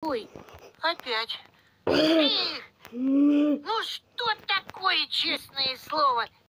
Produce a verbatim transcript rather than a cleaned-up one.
Ой, опять. Эх, ну что такое, честное слово?